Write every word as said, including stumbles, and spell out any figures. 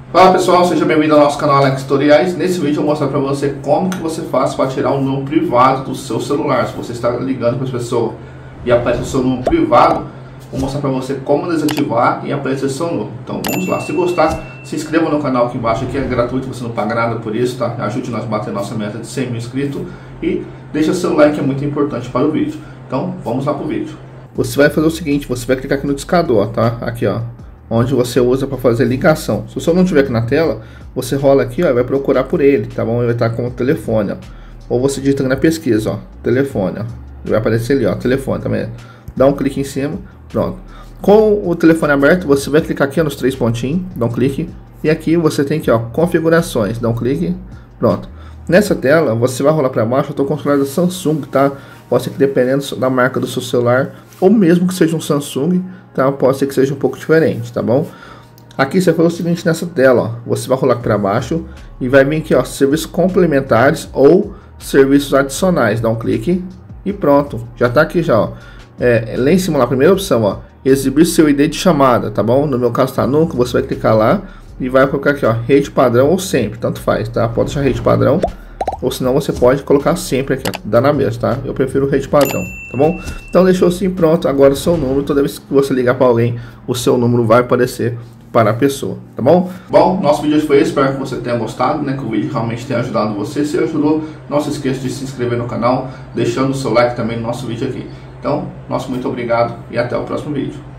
Fala pessoal, seja bem-vindo ao nosso canal Alex Tutoriais. Nesse vídeo eu vou mostrar para você como que você faz para tirar um número privado do seu celular. Se você está ligando para as pessoas e aparece o seu número privado, vou mostrar para você como desativar e aparecer o seu número. Então vamos lá. Se gostar, se inscreva no canal aqui embaixo, que é gratuito, você não paga nada por isso, tá? Ajude nós a bater nossa meta de cem mil inscritos e deixa seu like, que é muito importante para o vídeo. Então vamos lá para o vídeo. Você vai fazer o seguinte, você vai clicar aqui no discador, tá? Aqui ó, onde você usa para fazer ligação. Se o seu não estiver aqui na tela, você rola aqui ó, e vai procurar por ele, tá bom? Ele vai estar com o telefone, ó. Ou você digita na pesquisa, ó, telefone, ó. Ele vai aparecer ali, ó, telefone também. Dá um clique em cima, pronto. Com o telefone aberto, você vai clicar aqui ó, nos três pontinhos, dá um clique. E aqui você tem aqui ó, configurações, dá um clique, pronto. Nessa tela, você vai rolar para baixo, eu estou com o celular da Samsung, tá? Pode ser que dependendo da marca do seu celular, ou mesmo que seja um Samsung, tá? Pode ser que seja um pouco diferente, tá bom? Aqui você faz o seguinte nessa tela, ó, você vai rolar para baixo e vai vir aqui, ó, serviços complementares ou serviços adicionais, dá um clique e pronto, já tá aqui já, ó. É, lá em cima, lá, a primeira opção, ó, exibir seu I D de chamada, tá bom? No meu caso tá nunca, você vai clicar lá e vai colocar aqui, ó, rede padrão ou sempre, tanto faz, tá? Pode deixar rede padrão, ou senão você pode colocar sempre aqui, ó, dá na mesma, tá? Eu prefiro rede padrão, tá bom? Então deixou assim, pronto, agora o seu número, toda vez que você ligar para alguém, o seu número vai aparecer para a pessoa, tá bom? Bom, nosso vídeo foi esse, espero que você tenha gostado, né? Que o vídeo realmente tenha ajudado você. Se ajudou, não se esqueça de se inscrever no canal, deixando o seu like também no nosso vídeo aqui. Então, nosso muito obrigado e até o próximo vídeo.